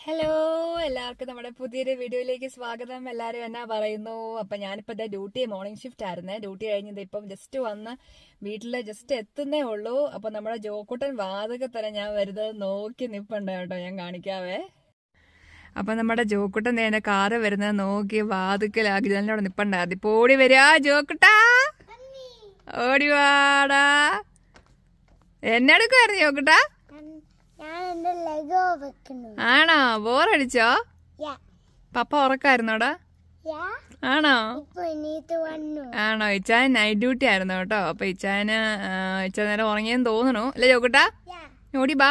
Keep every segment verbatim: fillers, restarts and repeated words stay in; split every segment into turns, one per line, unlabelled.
Hello, എല്ലാവർക്കും നമ്മുടെ പുതിയൊരു വീഡിയോയിലേക്ക് സ്വാഗതം. എല്ലാവരും എന്നാ പറയുന്നു? അപ്പൊ ഞാനിപ്പോ ഇതാ ഡ്യൂട്ടി മോർണിംഗ് ഷിഫ്റ്റ് ആയിരുന്നേ. ഡ്യൂട്ടി കഴിഞ്ഞത് ഇപ്പം ജസ്റ്റ് വന്ന് വീട്ടില് ജസ്റ്റ് എത്തുന്നേ ഉള്ളൂ. അപ്പൊ നമ്മുടെ ജോക്കുട്ടൻ വാതക തന്നെ ഞാൻ വരുന്നത് നോക്കി നിപ്പുണ്ട് കേട്ടോ, ഞാൻ കാണിക്കാവേ. അപ്പൊ നമ്മുടെ ജോക്കുട്ടൻ നേരെ കാറ് വരുന്നത് നോക്കി വാതുക്കലാക്കി ജനലോടെ നിപ്പുണ്ടായിരുന്നു. ഇപ്പൊ ഓടി വരിക ജോക്കുട്ടാ, ഓടിവാടാ. എന്നെടുക്കുമായിരുന്നു ജോക്കുട്ടാ? ആണോ? ബോറടിച്ചോ? പപ്പ ഉറക്കായിരുന്നോടാ? ആണോ? ആണോ? ഇച്ചാൻ നൈറ്റ് ഡ്യൂട്ടി ആയിരുന്നു കേട്ടോ. അപ്പൊ ഇച്ചാന് ഇച്ച നേരം ഉറങ്ങിയെന്ന് തോന്നുന്നു അല്ലേ ജോക്കുട്ടാ? ഓടി ബാ,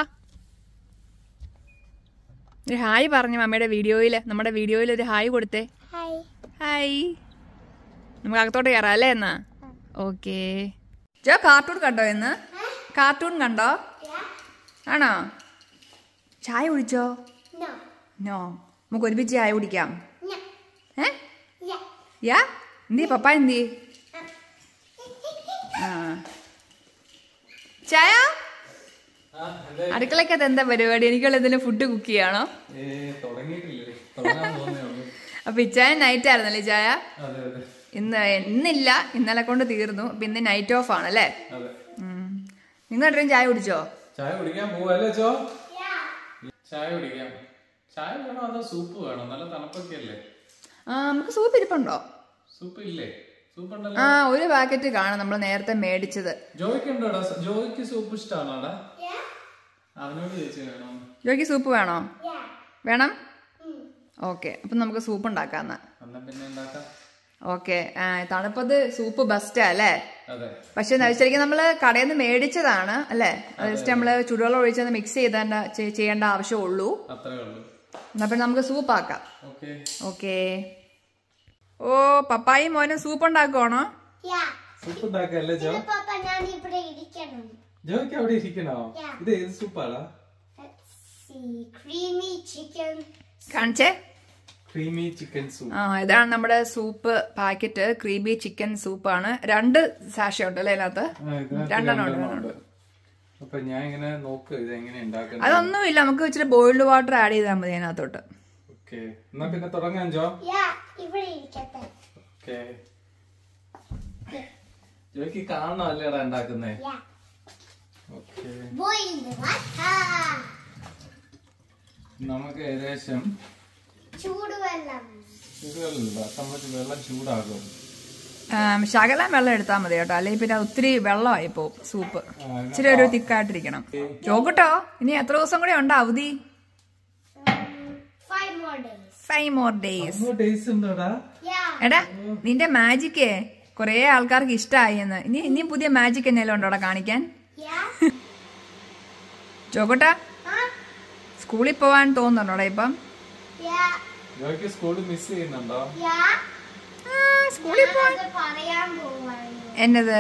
ഒരു ഹായ് പറഞ്ഞു മമ്മയുടെ വീഡിയോയില്. നമ്മുടെ വീഡിയോയിൽ ഒരു ഹായ് കൊടുത്തേ. ഹായ്. നമുക്ക് അകത്തോട്ട് കയറാം അല്ലേ എന്നാ? ഓക്കേ. ജോ കാർട്ടൂൺ കണ്ടോ ഇന്ന്? കാർട്ടൂൺ കണ്ടോ? ആണോ? ചായ കുടിച്ചോ? നോ. നമുക്ക് ഒരുമിച്ച് ചായ കുടിക്കാം. ഏ യാ എന്തി പപ്പ എന്തി? ആ ചായ അടുക്കളക്കകത്ത് എന്താ പരിപാടി? എനിക്കുള്ള എന്തെങ്കിലും ഫുഡ് കുക്ക് ചെയ്യാണോ? അപ്പൊ ഇച്ചായ നൈറ്റ് ആയിരുന്നല്ലേ ചായ? ഇന്ന് ഇന്നില്ല, ഇന്നലെ കൊണ്ട് തീർന്നു. അപ്പൊ ഇന്ന് നൈറ്റ് ഓഫ് ആണല്ലേ? നിങ്ങൾ എത്രയും ചായ കുടിച്ചോ?
ചായ കുടിക്കാൻ പോവല്ലേ ചോ? ചായ കുടിക്കാം. ചായ വേണോ അതോ സൂപ്പ് വേണോ? നല്ല തണുപ്പൊക്കെ അല്ലേ?
ആ നമുക്ക് സൂപ്പ് ഇരിപ്പുണ്ടോ?
സൂപ്പ് ഇല്ലേ? സൂപ്പ് ഉണ്ടല്ലോ.
ആ ഒരു പാക്കറ്റ് കാണും, നമ്മൾ നേരത്തെ മേടിച്ചത്.
ജോയ്ക്ക് ഉണ്ടോടാ? ജോയ്ക്ക് സൂപ്പ് ഇഷ്ടമാണോടാ? അവനോട് ചോദിച്ചു വേണോ?
ജോയ്ക്ക് സൂപ്പ് വേണോ? വേണം. ഓക്കെ, അപ്പൊ നമുക്ക് സൂപ്പ് ഉണ്ടാക്കാം.
എന്നാ പിന്നെ ഉണ്ടാക്കാം.
ഓക്കെ. തണുപ്പത് സൂപ്പ് ബെസ്റ്റാ അല്ലേ? പക്ഷെ ശരിക്കും നമ്മള് കടയിൽ നിന്ന് മേടിച്ചതാണ് അല്ലേ? ജസ്റ്റ് നമ്മള് ചുടുവെള്ളം ഒഴിച്ചത് മിക്സ് ചെയ്ത ചെയ്യേണ്ട ആവശ്യമുള്ളൂ. എന്നാ പിന്നെ നമുക്ക് സൂപ്പ് ആക്കാം. ഓക്കെ. ഓ പപ്പായും മോനും സൂപ്പ് ഉണ്ടാക്കുവാണോ?
സൂപ്പ് ഉണ്ടാക്കല്ലേ ജോ? ജോയ്ക്ക് അവിടെ ഇരിക്കണോ? ഇത് ഏത് സൂപ്പാടാ?
കാണിച്ചേ.
Creamy chicken soup.
ആ ഇതാണ് നമ്മുടെ സൂപ്പ് പാക്കറ്റ്. ക്രീമി ചിക്കൻ സൂപ്പാണ്. രണ്ട് സാഷ ഉണ്ട് അല്ലേ അതിനകത്ത്? രണ്ടെണ്ണം ഉണ്ട്.
അപ്പൊ ഞാൻ ഇങ്ങനെ നോക്ക് ഇത് എങ്ങനെ ഉണ്ടാക്കുന്നത്.
അതൊന്നുമില്ല, നമുക്ക് ഇച്ചിരി ബോയിൽഡ് വാട്ടർ ആഡ് ചെയ്താൽ മതി അതിനകത്തോട്ട്.
ഓക്കെ, എന്നാ പിന്നെ തുടങ്ങാം ജോ. ഓക്കെ. ജോയ്ക്ക് കാണണോ അല്ലേടാ ഉണ്ടാക്കുന്നേ? ഓക്കെ. നമുക്ക് ഏകദേശം ചൂടുവെള്ളം ചൂടാകും.
ശകലം വെള്ളം എടുത്താൽ മതി കേട്ടോ, അല്ലെങ്കിൽ പിന്നെ ഒത്തിരി വെള്ളമായി പോവും സൂപ്പ്. ഇച്ചിരി ഒരു തിക്കായിട്ടിരിക്കണം. ചോക്കട്ടോ, ഇനി എത്ര ദിവസം കൂടെ ഉണ്ടോ അവധി? Five more days. എടാ നിന്റെ മാജിക്കേ കൊറേ ആൾക്കാർക്ക് ഇഷ്ടമായി എന്ന്. ഇനി ഇനി പുതിയ മാജിക് എന്തെങ്കിലും ഉണ്ടോടാ കാണിക്കാൻ? ചോക്കട്ടാ സ്കൂളിൽ പോവാൻ തോന്നുന്നുണ്ടോടാ ഇപ്പം? എന്നത്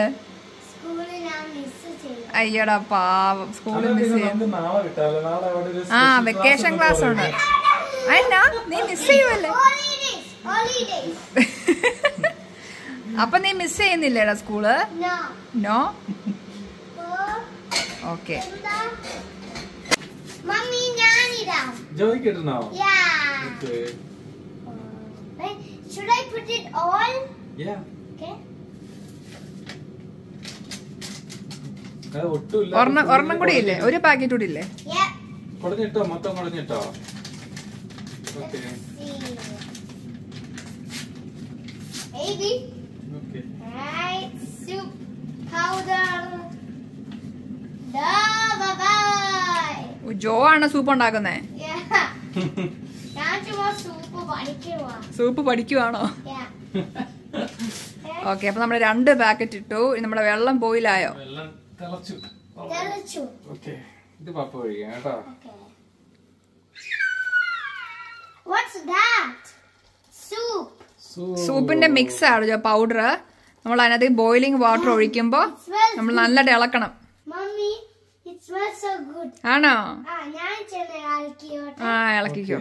അയ്യടാ പാവം, സ്കൂളിൽ മിസ് ചെയ്യും. ആ വെക്കേഷൻ ക്ലാസ് ഉണ്ട്. അതെന്നാ നീ മിസ് ചെയ്യുമല്ലേ? അപ്പൊ നീ മിസ് ചെയ്യുന്നില്ലേടാ school? No. Okay.
Should I put it all?
Yeah.
Okay.
ഒരെണ്ണം കൂടി ഇല്ലേ? ഒരു പാക്കറ്റ് കൂടി ഇല്ലേ?
കുടഞ്ഞിട്ടോ? മൊത്തം കുടഞ്ഞിട്ടോ? Okay.
Maybe.
Okay.
Right. Soup powder. Da bye bye.
Joe ആണ് സൂപ്പ് ഉണ്ടാക്കുന്നേ? സൂപ്പ് പഠിക്കുവാണോ? ഓക്കെ, അപ്പൊ നമ്മള് രണ്ട് പാക്കറ്റ് ഇട്ടു. നമ്മുടെ വെള്ളം ബോയിലായോ?
ഇത് പപ്പ ഒഴിക്കാം കേട്ടോ.
സൂപ്പിന്റെ മിക്സ് ആണ് പൗഡർ. നമ്മൾ അതിനകത്ത് ബോയിലിംഗ് വാട്ടർ ഒഴിക്കുമ്പോ നമ്മൾ നല്ലതായിട്ട് ഇളക്കണം. ആണോ? ആ ഇളക്കിക്കോ.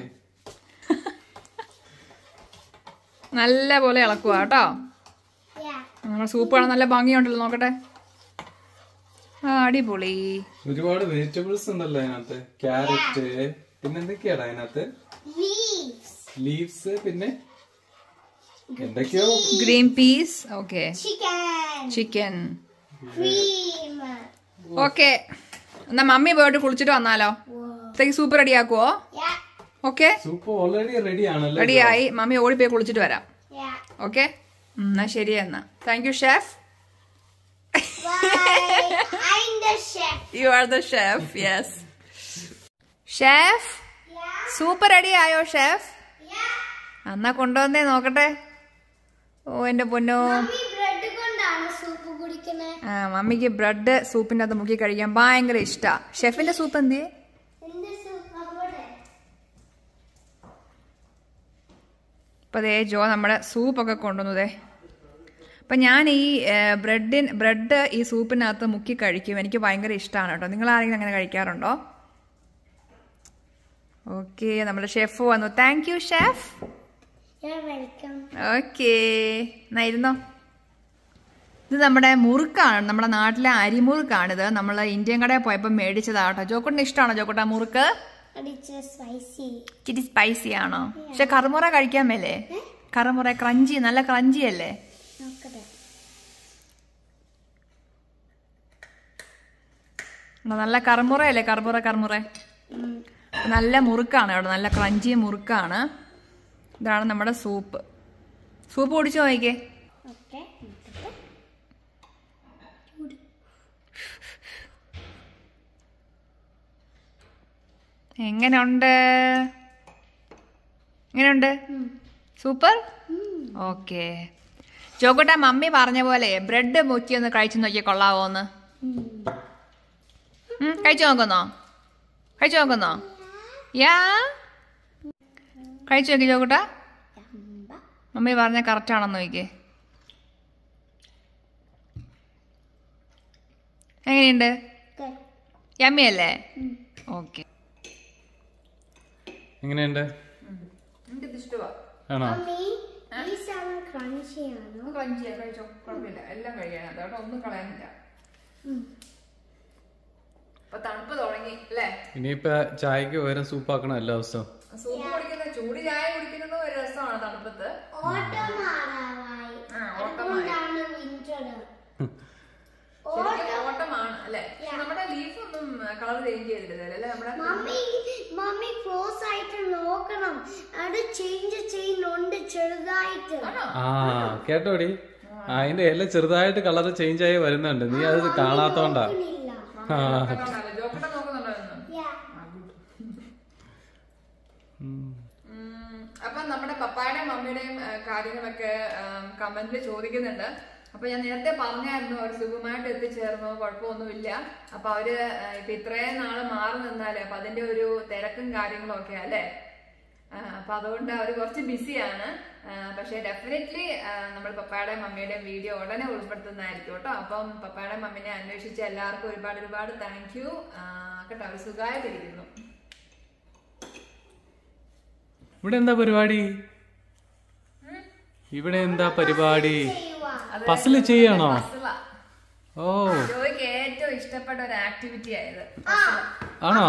നല്ല പോലെ ഇളക്കുക കേട്ടോ. നമ്മുടെ സൂപ്പ് കാണാൻ നല്ല ഭംഗിയുണ്ടല്ലോ, നോക്കട്ടെ. ആ അടിപൊളി.
ഒരുപാട് വെജിറ്റബിൾസ് ഉണ്ടല്ലോ അതിനകത്ത്. ക്യാരറ്റ്, പിന്നെ എന്തൊക്കെയാണ് അതിനകത്ത്?
Leaves.
ലീവ്സ്, പിന്നെ എന്തൊക്കെയോ.
Green peas, okay.
Chicken.
Chicken,
Cream.
Okay. എന്നാ മമ്മി പോയിട്ട് കുളിച്ചിട്ട് വന്നാലോ? സൂപ്പ് റെഡി ആക്കുവോ?
Yeah.
Okay,
soup already ready ആണല്ലോ.
റെഡിയായി. മമ്മി ഓടിപ്പോയി കുളിച്ചിട്ട് വരാം.
Yeah.
ഓക്കെ, എന്നാ ശരി. എന്നാ thank you chef.
Bye. I'm the chef.
You are the chef. Yes chef.
Yeah.
Soup ready ആയോ ഷെഫ്?
Yeah.
എന്നാ കൊണ്ടുവന്നേ നോക്കട്ടെ. ഓ എന്റെ പൊന്നോ.
മമ്മി ബ്രെഡ് കൊണ്ടാണ് സൂപ്പ് കുടിക്കുന്നത്.
ആ മമ്മിക്ക് ബ്രെഡ് സൂപ്പിന്റെ അകത്ത് മുക്കി കഴിക്കാൻ ഭയങ്കര ഇഷ്ടാ. ഷെഫിന്റെ സൂപ്പ് എന്തേ?
എന്റെ സൂപ്പ് അവിടെ.
അപ്പൊ ദേ ജോ നമ്മുടെ സൂപ്പൊക്കെ കൊണ്ടുവന്നതേ. അപ്പൊ ഞാൻ ഈ ബ്രെഡിൻ ബ്രെഡ് ഈ സൂപ്പിനകത്ത് മുക്കി കഴിക്കും. എനിക്ക് ഭയങ്കര ഇഷ്ടമാണ് കേട്ടോ. നിങ്ങൾ ആരെങ്കിലും അങ്ങനെ കഴിക്കാറുണ്ടോ? ഓക്കെ, നമ്മുടെ ഷെഫ് വന്നു. Thank you chef.
You're welcome.
Okay, എന്നാ ഇരുന്നോ. ഇത് നമ്മുടെ മുറുക്കാണ്, നമ്മുടെ നാട്ടിലെ അരിമുറുക്കാണിത്. നമ്മൾ ഇന്ത്യൻ കടയിൽ പോയപ്പോൾ മേടിച്ചതാട്ടോ. ജോക്കുട്ടിന് ഇഷ്ടമാണോ ജോക്കുട്ട മുറുക്ക്?
It's spicy.
ഇച്ചിരി സ്പൈസി ആണോ? പക്ഷെ കറുമുറ കഴിക്കാൻ മേലേ? കറുമുറ ക്രഞ്ചി, നല്ല ക്രഞ്ചി അല്ലേ?
നോക്കട്ടെ.
നല്ല കറുമുറയല്ലേ? കറുമുറ കറുമുറ നല്ല മുറുക്കാണ് അവിടെ, നല്ല ക്രഞ്ചി മുറുക്കാണ്. ഇതാണ് നമ്മുടെ സൂപ്പ്. സൂപ്പ് കുടിച്ചു നോക്കിക്കേ.
ഓക്കേ.
എങ്ങനെയുണ്ട്? എങ്ങനെയുണ്ട്? സൂപ്പർ. ഓക്കെ. ചോക്കോട്ട മമ്മി പറഞ്ഞ പോലെ ബ്രെഡ് മുക്കി ഒന്ന് കഴിച്ചു നോക്കിയാൽ കൊള്ളാവോന്ന്? കഴിച്ചു നോക്കുന്നോ? കഴിച്ചു നോക്കുന്നോ? യാ കഴിച്ചു നോക്കി ചോക്കോട്ട. മമ്മി പറഞ്ഞ കറക്റ്റ് ആണെന്ന് നോക്കിക്കേ. എങ്ങനെയുണ്ട്? യമ്മി അല്ലേ? ഓക്കെ.
എങ്ങനെയുണ്ട്? ആണോ?
മമ്മി ഈ സാധനം ക്രഞ്ചി ആണോ?
ക്രഞ്ചിയാ, കഴിച്ചോ, കുഴപ്പമില്ല. എല്ലാം കഴിയാനത് കേട്ടോ, ഒന്നും കളയാനില്ല. ഇപ്പൊ തണുപ്പ് തുടങ്ങി അല്ലേ?
ഇനിയിപ്പോ ചായക്ക് പകരം സൂപ്പ് ആക്കണം എല്ലാ ദിവസവും.
സൂപ്പ് കുടിക്കുന്ന, ചൂട് ചായ കുടിക്കുന്നത് ഒരു രസമാണ് തണുപ്പത്ത്.
ഓട്ടം മാറാറായി. അതുകൊണ്ടാണ് വിന്റർ.
ഓട്ടമാണ് അല്ലേ? നമ്മുടെ ലീഫ് ഒന്നും കളർ ചേഞ്ച് ചെയ്തിട്ടില്ല നമ്മുടെ.
മമ്മി മമ്മി ക്ലോസ് ആയിട്ട് നോക്കണം. അത് ചേഞ്ച് ചെയ്യുന്നുണ്ട് ചെറുതായിട്ട്.
ആ കേട്ടോടി, അതിന്റെ എല്ലാം ചെറുതായിട്ട് കളർ ചേഞ്ച് ആയി വരുന്നുണ്ട്. നീ അത് കാണാത്തോണ്ടാ.
ജോക്കട്ട നോക്കുന്നുണ്ടോ? അപ്പൊ നമ്മുടെ പപ്പായുടെയും മമ്മിയുടെയും കാര്യങ്ങളൊക്കെ കമന്റിൽ ചോദിക്കുന്നുണ്ട്. അപ്പൊ ഞാൻ നേരത്തെ പറഞ്ഞായിരുന്നു അവർ സുഖമായിട്ട് എത്തിച്ചേർന്നു, കുഴപ്പമൊന്നുമില്ല. അപ്പൊ അവര് ഇപ്പൊ ഇത്രയും നാള് മാറി നിന്നാലേ അപ്പൊ അതിന്റെ ഒരു തിരക്കും കാര്യങ്ങളും ഒക്കെ അല്ലേ. അപ്പൊ അതുകൊണ്ട് അവര് കുറച്ച് ബിസിയാണ്. പക്ഷെ ഡെഫിനറ്റ്ലി നമ്മൾ പപ്പായുടെയും മമ്മിയുടെയും വീഡിയോ ഉടനെ ഉൾപ്പെടുത്തുന്നതായിരിക്കും കേട്ടോ. അപ്പം പപ്പായുടെയും മമ്മിനെ അന്വേഷിച്ച എല്ലാവർക്കും ഒരുപാട് ഒരുപാട് താങ്ക് യു കേട്ടോ. അവർ സുഖമായിട്ടിരിക്കുന്നു.
ഇവിടെ എന്താ പരിപാടി? ഇവിടെ എന്താ പരിപാടി? പസില് ചെയ്യണോ? ഓ,
ജോയ്ക്ക് ഏറ്റവും ഇഷ്ടപ്പെട്ട ഒരു ആക്ടിവിറ്റി ആയത്.
ആണോ?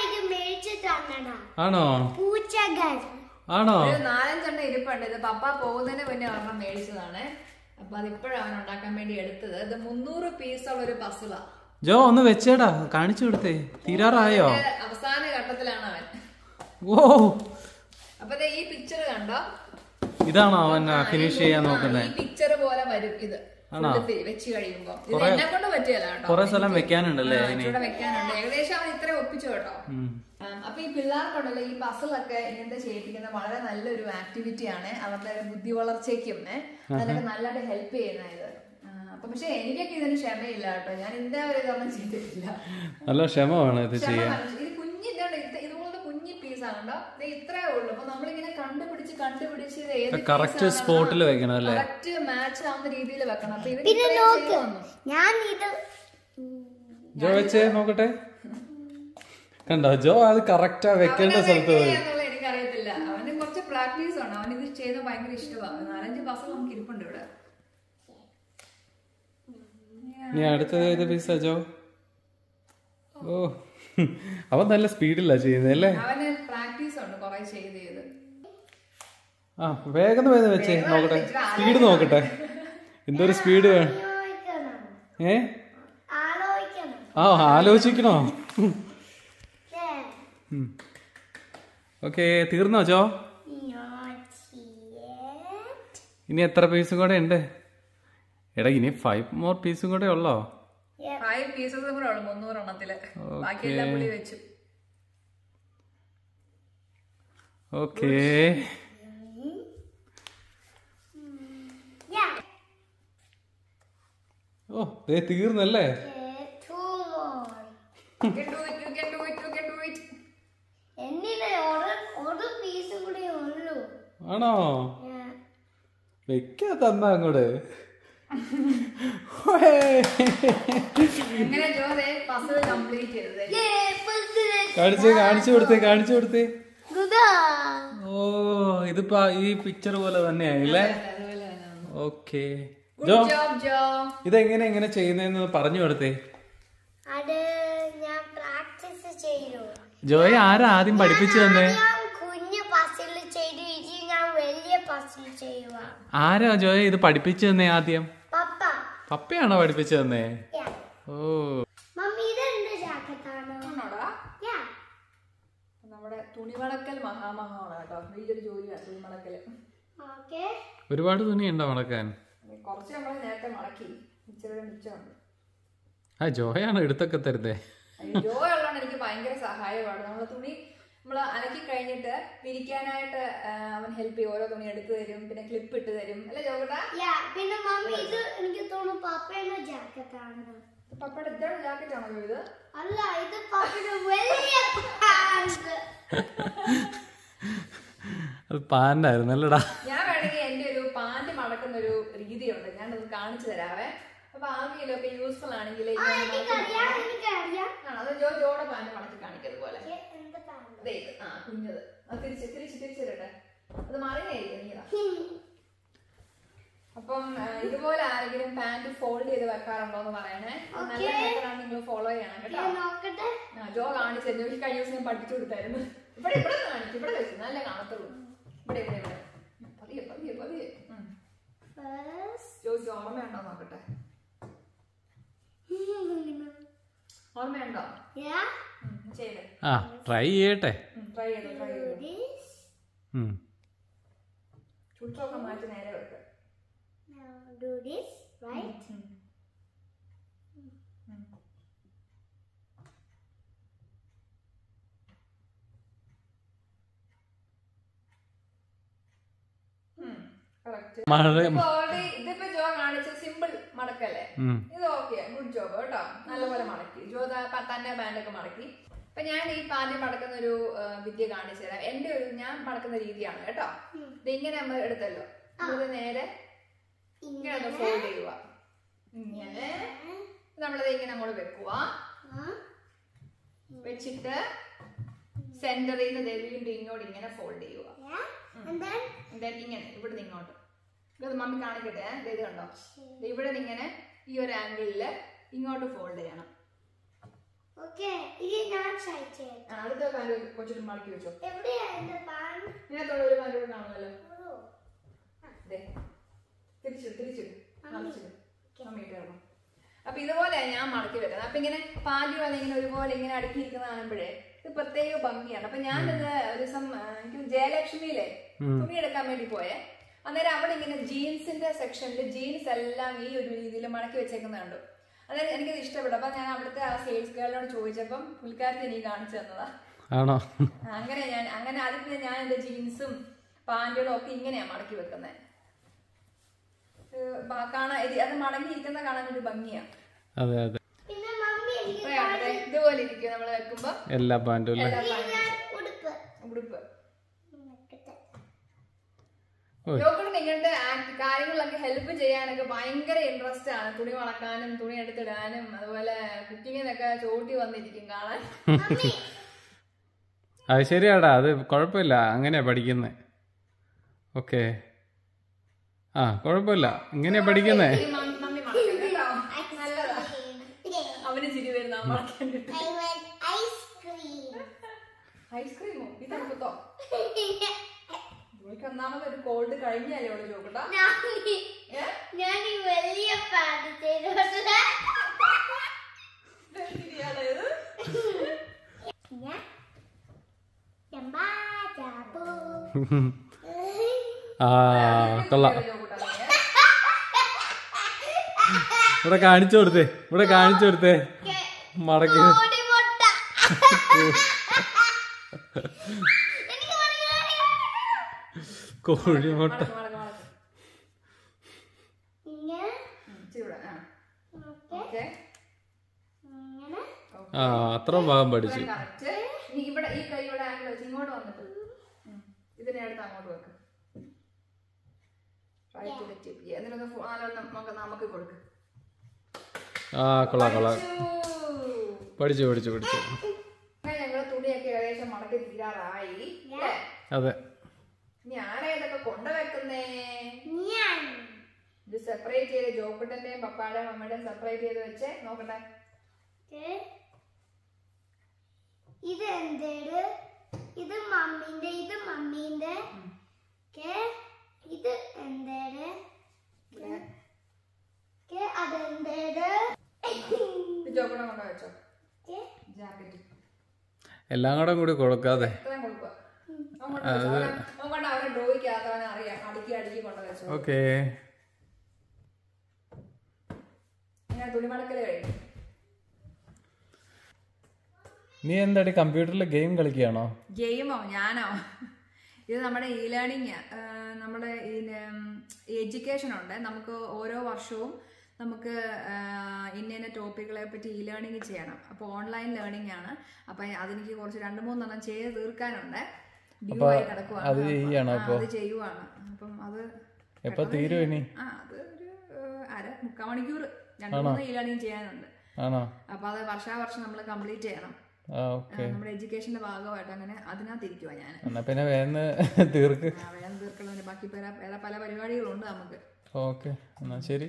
ആണോ? ആണോ?
ഒരു നാലഞ്ചെണ്ണം ഇരിപ്പുണ്ട്. ഇത് പപ്പ പോകുന്നതിന് മുന്നേ ഒരെണ്ണം മേടിച്ചതാണ്. അപ്പൊ അതിപ്പോഴും അവൻ ഉണ്ടാക്കാൻ വേണ്ടി എടുത്തത്. ഇത് മുന്നൂറ് പീസുള്ള ഒരു പസിലാ.
ജോ ഒന്ന് വെച്ചേടാ, കാണിച്ചു കൊടുത്തേ. തീരാറായോ?
അവസാന ഘട്ടത്തിലാണ് അവൻ.
ഓ,
അപ്പൊ ഈ പിക്ചർ കണ്ടോ?
ഇതാണോ അവൻ ഫിനിഷ് ചെയ്യാൻ നോക്കുന്നത്?
ഈ പിക്ചർ പോലെ വരും ഇത് വെച്ച് കഴിയുമ്പോ. ഇത് എന്നെ കൊണ്ട് പറ്റിയല്ല കേട്ടോ,
കൊറേ സ്ഥലം വെക്കാനുണ്ടല്ലേ?
ഇവിടെ വെക്കാനുണ്ട്. ഏകദേശം അവൻ ഇത്ര ഒപ്പിച്ചു കേട്ടോ. അപ്പൊ ഈ പിള്ളേർക്കുണ്ടല്ലോ ഈ പസിലൊക്കെ ഇങ്ങനത്തെ ചെയ്യിപ്പിക്കുന്ന വളരെ നല്ലൊരു ആക്ടിവിറ്റി ആണ്. അവരുടെ ബുദ്ധി വളർച്ചയ്ക്കും അതിനൊക്കെ നല്ലതായിട്ട് ഹെൽപ്പ് ചെയ്യുന്ന ഇത്. അപ്പൊ പക്ഷെ എനിക്കൊക്കെ ഇതിന് ക്ഷമയില്ല കേട്ടോ. ഞാൻ ഇതിന്റെ ഒരു ഇതൊന്നും ചെയ്തിട്ടില്ല.
നല്ല ക്ഷമ വേണം ഇത് ചെയ്യാൻ.
ഇത് കുഞ്ഞിതാണ്, ഇതുപോലെ കുഞ്ഞി പീസാണ് കേട്ടോ. ഇത് ഇത്രേ ഉള്ളൂ. അപ്പൊ നമ്മളിങ്ങനെ കണ്ടുപിടിച്ച് കണ്ടുപിടിച്ച് ഇത്
കറക്റ്റ് സ്പോട്ടിൽ വെക്കണം അല്ലേ?
കറക്റ്റ് മാച്ച് ആവുന്ന രീതിയിൽ വെക്കണം. അപ്പൊ
പിന്നെ നോക്ക്, ഞാൻ ഇത്
ജോ വെച്ചേ നോക്കട്ടെ. കണ്ടോ ജോ അത് കറക്റ്റാ വെക്കേണ്ട സ്ഥലത്ത് പോയി.
എനിക്കറിയത്തില്ല, അവന് കുറച്ച് പ്രാക്ടീസ് ആണ്. അവൻ ഇത് ചെയ്ത് ഭയങ്കര ഇഷ്ടമാണ്. നാലഞ്ച് പസിൽ നമുക്ക് ഇരിപ്പുണ്ട് ഇവിടെ.
നീ അടുത്തത് ഏത് പീസാ ജോ? ഓ അവൻ നല്ല സ്പീഡിലാ ചെയ്യുന്നത് അല്ലേ?
അവന് പ്രാക്ടീസ് ഉണ്ട് കുറെ ചെയ്ത് ചെയ്ത്.
ആ വേഗം വേഗം വെച്ചേ നോക്കട്ടെ, സ്പീഡ് നോക്കട്ടെ എന്തൊരു സ്പീഡ് വേണം. ഏ ആ ആലോചിക്കണോ? ഓക്കെ തീർന്നോ ചോ? ഇനി എത്ര പീസും കൂടെ ഉണ്ട്? എടാ ഇനി ഫൈവ് മോർ പീസും കൂടെ ഉള്ളോ?
ഫൈവ് പീസസ് കൂടെ ഉള്ളു മുന്നൂറെണ്ണത്തില്. ബാക്കിയെല്ലാം പുളി വെച്ചു.
ഓക്കേ ഓ ദേ തീർന്നല്ലേ? ആണോ? വെക്കാ തന്നാ അങ്ങോട്ട്. കാണിച്ചേ കാണിച്ചു കൊടുത്തേ കാണിച്ചു കൊടുത്തേ. ഓ ഇതിപ്പോ ഈ പിക്ചർ പോലെ തന്നെയായില്ലേ? ഓക്കെ ജോ ഇതെങ്ങനെ എങ്ങനെ ചെയ്യുന്നതെന്ന് പറഞ്ഞു കൊടുത്തേ. ജോയെ ആരാ ആദ്യം പഠിപ്പിച്ചു തന്നേ? ആരാ ജോയെ ഇത് പഠിപ്പിച്ചു തന്നേ ആദ്യം? പപ്പയാണോ പഠിപ്പിച്ചു തന്നേ? ഓ
നമ്മുടെ തുണിമടക്കൽ മഹാമഹമാണ് കേട്ടോ. വലിയൊരു ജോലിയാണ് തുണിമടക്കല്.
ഒരുപാട് തുണി ഉണ്ടോ മടക്കാൻ?
കുറച്ച് നമ്മള് നേരത്തെ മടക്കി ഇച്ചിരി മിച്ചമുണ്ട്.
ആ ജോയാണോ എടുത്തൊക്കെ തരുന്നേ?
ജോ ഉള്ളതാണ് എനിക്ക് ഭയങ്കര സഹായമാണ്. നമ്മള് തുണി നമ്മള് അലക്കി കഴിഞ്ഞിട്ട് വിരിക്കാനായിട്ട് അവൻ ഹെൽപ്പ് ചെയ്യും. ഓരോ തുണി എടുത്തു തരും, പിന്നെ ക്ലിപ്പ് ഇട്ട് തരും അല്ലെ ജോകട്ടാ?
പിന്നെ മമ്മി ഇത് എനിക്ക് തോന്നുന്നു പപ്പയുടെ ജാക്കറ്റ് ആണ്.
പപ്പയുടെ ഇതാണ് ജാക്കറ്റ് ആണോ ഇത്?
അല്ല ഇത് പപ്പയുടെ വലിയ പാന്റ്.
അത് പാന്റായിരുന്നല്ലടാ.
ഞാൻ വേണമെങ്കിൽ എന്റെ ഒരു പാന്റ് മടക്കുന്ന ഒരു രീതിയുണ്ട്, ഞാനത് കാണിച്ചു തരാവേ. അപ്പൊ ആർക്കെങ്കിലും ഒക്കെ യൂസ്ഫുൾ ആണെങ്കിൽ അത് ജോ ജോയുടെ പാന്റ് മടക്കി കാണിക്കുന്നത് പോലെ. ആ കുഞ്ഞത് അത് തിരിച്ച് തിരിച്ച് തിരിച്ചിരട്ടെ, അത് മറിയായിരിക്കും. അപ്പം ഇതുപോലെ ആരെങ്കിലും പാന്റ് ഫോൾഡ് ചെയ്ത് വെക്കാറുണ്ടോ എന്ന് പറയണേ. നല്ല മെത്തഡാണ്, നിങ്ങൾ ഫോളോ ചെയ്യണം കേട്ടോ. ജോ കാണിച്ചു തരുന്നു. എനിക്ക് കഴിഞ്ഞ ദിവസം ഞാൻ പഠിപ്പിച്ചു കൊടുത്തായിരുന്നു. ഇവിടെ ഇവിടെ കാണിച്ചു, ഇവിടെ വെച്ചു നല്ല കാണത്തുള്ളൂ. ഇവിടെ ഇവിടെ ഇവിടെ പതിയെ പതിയെ പതിയെ ജോയ്ക്ക് ഓർമ്മയുണ്ടോ നോക്കട്ടെ. ഓർമ്മയുണ്ടോ? ചെയ്തേ.
ആ ട്രൈ ചെയ്യട്ടെ.
ട്രൈ ചെയ്തോ ട്രൈ ചെയ്തോ. ചുറ്റൊക്കെ മാറ്റി നേരെ വെക്ക.
Do this, right?
ഇതിപ്പോ ജോ കാണിച്ച സിമ്പിൾ മടക്കല്ലേ, ഇത് ഓക്കെ, ഗുഡ് ജോബ് കേട്ടോ. നല്ലപോലെ മടക്കി ജോ തന്നെ പാൻറ്റൊക്കെ മടക്കി. അപ്പൊ ഞാൻ ഈ പാൻറ് മടക്കുന്ന ഒരു വിദ്യ കാണിച്ചു തരാം. എന്റെ ഒരു ഞാൻ മടക്കുന്ന രീതിയാണ് കേട്ടോ. ഇത് ഇങ്ങനെ നമ്മൾ എടുത്തല്ലോ, ഇത് നേരെ ഇങ്ങനെ ഒന്ന് ഫോൾഡ് ചെയ്യുക. ഇങ്ങനെ നമ്മളത് ഇങ്ങനെ അങ്ങോട്ട് വെക്കുക. വെച്ചിട്ട് സെന്ററിൽ നിന്ന് വീണ്ടും ഇങ്ങോട്ട് ഇങ്ങനെ ഫോൾഡ് ചെയ്യുക. ഇങ്ങനെ ഇവിടെ ഇങ്ങോട്ട് ഇത് മമ്മി കാണിക്കട്ടെ. ഇത് കണ്ടോ, ഇവിടെ ഇങ്ങനെ ഈ ഒരു ആംഗിളില് ഇങ്ങോട്ട് ഫോൾഡ് ചെയ്യണം. അടുത്ത പാൻറ് കുറച്ചിട്ട് മടക്കി വെച്ചോ. ഇതിനകത്തുള്ള ഒരു പാൻറ് കൂടെ കാണുമല്ലോ. തിരിച്ചു തിരിച്ചിട്ട് മമ്മിയിട്ട് കിടണം. അപ്പൊ ഇതുപോലെ ഞാൻ മടക്കി വെക്കുന്നത്. അപ്പൊ ഇങ്ങനെ പാൻറ് പോലെ ഇങ്ങനെ ഒരുപോലെ ഇങ്ങനെ അടുക്കിയിരിക്കുന്ന കാണുമ്പോഴേ ഇത് പ്രത്യേക ഭംഗിയാണ്. അപ്പൊ ഞാനിത് ഒരു ദിവസം എനിക്ക് ജയലക്ഷ്മിയിലെ തുണി എടുക്കാൻ വേണ്ടി പോയേ. അന്നേരം അവിടെ ഇങ്ങനെ ജീൻസിന്റെ സെക്ഷനിൽ ജീൻസ് എല്ലാം ഈ ഒരു രീതിയിൽ മടക്കി വെച്ചേക്കുന്നത് കണ്ടു. അതായത് എനിക്കത് ഇഷ്ടപ്പെട്ടു. അപ്പൊ ഞാൻ അവിടുത്തെ ആ സെയിൽസ് ഗേളിനോട് ചോദിച്ചപ്പം പുള്ളിക്കാരത്തെ എനിക്ക് കാണിച്ചു തന്നതാ.
ആണോ?
അങ്ങനെ ഞാൻ അങ്ങനെ അതിന് ഞാൻ എന്റെ ജീൻസും പാൻറ്റുകളും ഒക്കെ ഇങ്ങനെയാ മടക്കി വെക്കുന്നത്. കാണാൻ അത് മടങ്ങിയിരിക്കുന്ന കാണാൻ ഒരു ഭംഗിയാ.
അതെ അതെ
ഇതുപോലെ ഇരിക്കും നമ്മള് വെക്കുമ്പോ
എല്ലാ പാൻറ്റും
ഉടുപ്പ്. ജോക്കറിന് ഇങ്ങനത്തെ കാര്യങ്ങളിലൊക്കെ ഹെൽപ്പ് ചെയ്യാനൊക്കെ ഭയങ്കര ഇൻട്രസ്റ്റ് ആണ്. തുണി വളക്കാനും തുണി എടുത്തിടാനും അതുപോലെ കുക്കിങ്ങിനൊക്കെ ചോട്ടി വന്നിരിക്കും കാണാൻ.
അത് ശരിയാടാ, അത് കുഴപ്പമില്ല, അങ്ങനെയാ പഠിക്കുന്നേ. ഓക്കെ ആ കുഴപ്പമില്ല, ഇങ്ങനെയാ പഠിക്കുന്നേ.
നല്ലതാ, അവന് ചിരി വരുന്ന ഒന്നാമതൊരു കോൾഡ് കഴിഞ്ഞാലേ ഉള്ളു ചോക്കട്ടാ.
ഞാൻ ഈ വലിയ പാട്ട് ചെയ്തോട്ടെ.
ആ കൊള്ളാം. ഇവിടെ കാണിച്ചു കൊടുത്തേ, ഇവിടെ കാണിച്ചു കൊടുത്തേ മടക്കി. കോഴിമുട്ട ആ അത്ര ഭാഗം പഠിച്ചു.
ഇവിടെ ഈ കൈയുടെ ആംഗിൾ വെച്ച് ഇങ്ങോട്ട് വന്നിട്ട് ഇതിനെ അടുത്ത് അങ്ങോട്ട് വെക്ക്. എന്നിട്ടൊന്ന് നമുക്ക് കൊടുക്ക്.
ആ കൊള്ളാം കൊള്ളാം, പഠിച്ചു പഠിച്ചു പഠിച്ചു.
ഞങ്ങള് തുണിയൊക്കെ ഏകദേശം മടക്കി തീരാറായി.
അതെ,
ഞാനേതൊക്കെ കൊണ്ടുവെക്കുന്നേ? ഇത് സെപ്പറേറ്റ് ചെയ്ത് ജോക്കുട്ടന്റെയും പപ്പാടെയും അമ്മയുടെയും സെപ്പറേറ്റ് ചെയ്ത് വെച്ചേ. നോക്കട്ടെ,
ഇത് എന്തേട്? ഇത് മമ്മീന്റെ, ഇത് മമ്മീന്റെ. ഇത് എന്തേട്? അതെന്തേട്?
ജോക്കുട്ടൻ കൊണ്ടു വെച്ചോ ജാക്കറ്റ്.
എല്ലാം കൂടെ കൂടി കൊടുക്കാതെ ഓക്കെ. നീ എന്താടി കമ്പ്യൂട്ടറിൽ ഗെയിം കളിക്കുകയാണോ?
ഗെയിമോ? ഞാനോ? ഇത് നമ്മുടെ ഇ ലേണിംഗ്, നമ്മുടെ എഡ്യൂക്കേഷൻ ഉണ്ട്. നമുക്ക് ഓരോ വർഷവും നമുക്ക് ഇന്ന ഇന്ന ടോപ്പിക്കുകളെ പറ്റി ഇ ലേണിംഗ് ചെയ്യണം. അപ്പോൾ ഓൺലൈൻ ലേണിംഗ് ആണ്. അപ്പം അതെനിക്ക് കുറച്ച് രണ്ട് മൂന്നെണ്ണം ചെയ്ത് തീർക്കാനുണ്ട്. ഡ്യൂ ആയി കിടക്കുവാണ്. അത് ചെയ്യുവാണ്. അപ്പം അത്
എപ്പോ തീരും ഇനി?
ആ അത് ഒരു അര മുക്കാൽ മണിക്കൂർ രണ്ട് മൂന്ന് ഇ ലേണിംഗ് ചെയ്യാനുണ്ട്. അപ്പൊ അത് വർഷാവർഷം നമ്മൾ കംപ്ലീറ്റ് ചെയ്യണം. നമ്മുടെ എഡ്യൂക്കേഷന്റെ ഭാഗമായിട്ട് അങ്ങനെ അതിനകത്തിരിക്കുവാ ഞാൻ.
പിന്നെ വേഗം തീർക്ക്
വേഗം തീർക്കണതിന് ബാക്കി വേറെ പല പരിപാടികളുണ്ട് നമുക്ക്.
ഓക്കെ, എന്നാ ശരി.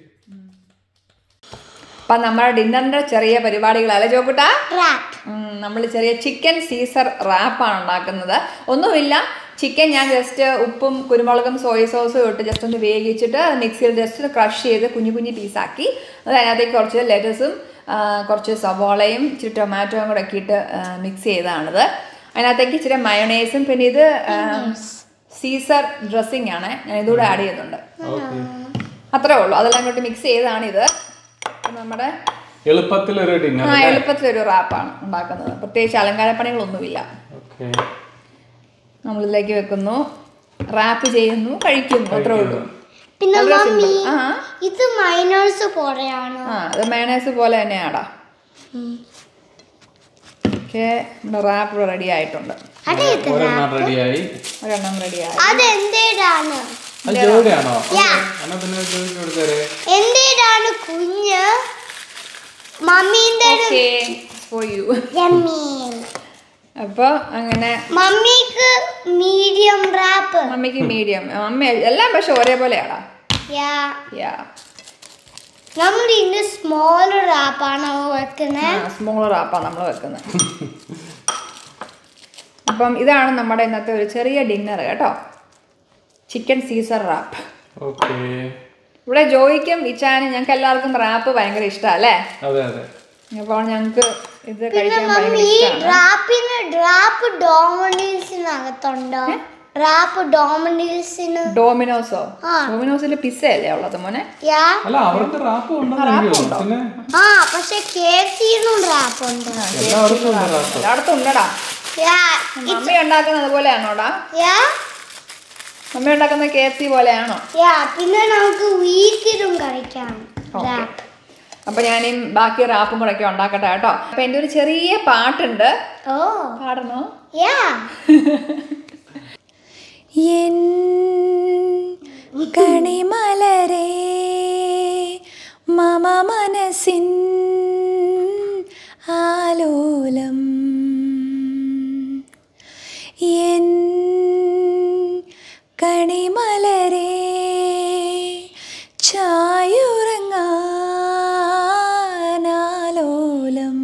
അപ്പം നമ്മുടെ ഡിന്നറിന്റെ ചെറിയ പരിപാടികളല്ലേ ചോക്കുട്ടാ? നമ്മൾ ചെറിയ ചിക്കൻ സീസർ റാപ്പാണ് ഉണ്ടാക്കുന്നത്. ഒന്നുമില്ല, ചിക്കൻ ഞാൻ ജസ്റ്റ് ഉപ്പും കുരുമുളകും സോയ സോസും ഇട്ട് ജസ്റ്റ് ഒന്ന് വേവിച്ചിട്ട് മിക്സിയിൽ ജസ്റ്റ് ക്രഷ് ചെയ്ത് കുഞ്ഞു കുഞ്ഞു പീസാക്കി അത് അതിനകത്തേക്ക് കുറച്ച് ലെറ്റസും കുറച്ച് സവോളയും ഇച്ചിരി ടൊമാറ്റോയും കൂടെ ഒക്കെ ഇട്ട് മിക്സ് ചെയ്തതാണിത്. അതിനകത്തേക്ക് ഇച്ചിരി മയോണൈസും പിന്നെ ഇത് സീസർ ഡ്രസ്സിംഗ് ആണ്, ഞാൻ ഇതുകൂടെ ആഡ് ചെയ്യുന്നുണ്ട്. അത്രേ ഉള്ളൂ. അതെല്ലാം ഇങ്ങോട്ട് മിക്സ് ചെയ്തതാണിത്. നമ്മുടെ
എളുപ്പത്തിലൊരു ഡിന്നർ,
ആ എളുപ്പത്തിലൊരു റാപ്പാണ് ഉണ്ടാക്കുന്നത്. പ്രത്യേകിച്ച് അലങ്കാരപ്പണികളൊന്നുമില്ല. നമ്മളിതിലേക്ക് വെക്കുന്നു, റാപ്പ് ചെയ്യുന്നു, കഴിക്കുന്നു, അത്രേ ഉള്ളൂ.
പിന്നെ ഇത് മയോണൈസ് പോലെയാണ്.
ആ അത് മയോണൈസ് പോലെ തന്നെയാടാ. ഓക്കെ, നമ്മുടെ റാപ്പ് റെഡി ആയിട്ടുണ്ട്.
ഒരെണ്ണം റെഡിയായി.
ഒരെണ്ണം റെഡിയായി.
അതെന്തേടാണ്? എന്തേടാണ് കുഞ്ഞ്? മമ്മീന്റെ
അപ്പൊ അങ്ങനെ
മമ്മിക്ക് മീഡിയം റാപ്പ്.
മമ്മിക്ക് മീഡിയം, മമ്മി എല്ലാം പക്ഷെ ഒരേപോലെയാടാ.
നമ്മൾ ഇന്ന് സ്മോൾ റാപ്പാണ് വെക്കുന്നത്.
സ്മോൾ റാപ്പാണ് നമ്മൾ വെക്കുന്നത്. അപ്പം ഇതാണ് നമ്മുടെ ഇന്നത്തെ ഒരു ചെറിയ ഡിന്നർ കേട്ടോ, ചിക്കൻ സീസർ റാപ്പ്. ഇവിടെ ജോയിക്കും ഇച്ചാനും ഞങ്ങൾക്ക് എല്ലാവർക്കും റാപ്പ് ഭയങ്കര ഇഷ്ടമാണ് അല്ലേ? അപ്പോൾ ഞങ്ങൾക്ക് ഇത് കഴിക്കാൻ ഭയങ്കര
ഇഷ്ടമാണ്.
ഡോമിനോസോ? ഡോമിനോസിൽ പിസ്സ അല്ലേ ഉള്ളത് മോനെ? എല്ലായിടത്തും ഉണ്ടടാ. മമ്മി ഉണ്ടാക്കുന്നത് പോലെയാണോടാ? മമ്മി ഉണ്ടാക്കുന്ന കെ എഫ് സി പോലെയാണോ?
പിന്നെ നമുക്ക് വീക്കിലും കഴിക്കാം.
അപ്പൊ ഞാൻ ബാക്കി റാപ്പും കൂടെ ഒക്കെ ഉണ്ടാക്കട്ടെ കേട്ടോ. അപ്പൊ എന്റെ ഒരു ചെറിയ പാട്ടുണ്ട്.
ഓ
പാടണോ?
എൻ കണിമലരേ മമ മനസ്സിൻ ആലോലം, എൻ കണിമലരേ ചായുറങ്ങാനാലോലം,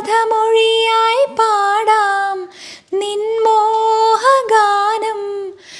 കഥമൊഴിയായി പാടാം നിൻമോഹഗാനം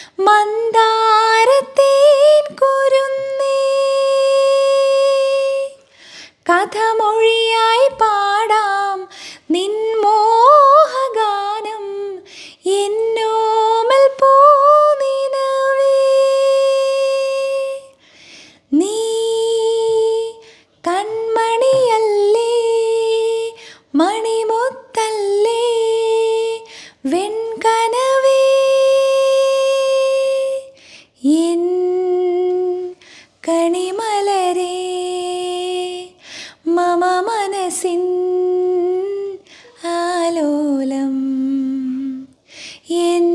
എൻ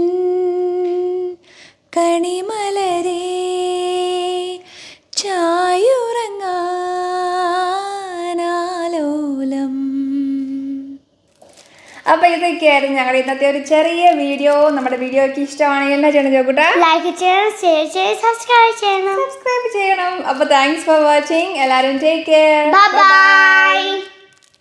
കണിമലരേ ചായുറങ്ങാനാലോലം.
അപ്പൊ ഇതൊക്കെയായിരുന്നു ഞങ്ങളുടെ ഇന്നത്തെ ഒരു ചെറിയ വീഡിയോ. നമ്മുടെ വീഡിയോക്ക് ഇഷ്ടമാണെങ്കിൽ എന്നാ ചെയ്യണം ചോക്കൂട്ടാ?
ലൈക്ക് ചെയ്യണം, ഷെയർ ചെയ്യണം, സബ്സ്ക്രൈബ് ചെയ്യണം.
സബ്സ്ക്രൈബ് ചെയ്യണം. അപ്പൊ താങ്ക്സ് ഫോർ വാച്ചിങ്. എല്ലാവരും ടേക്ക് കെയർ.
Bye by.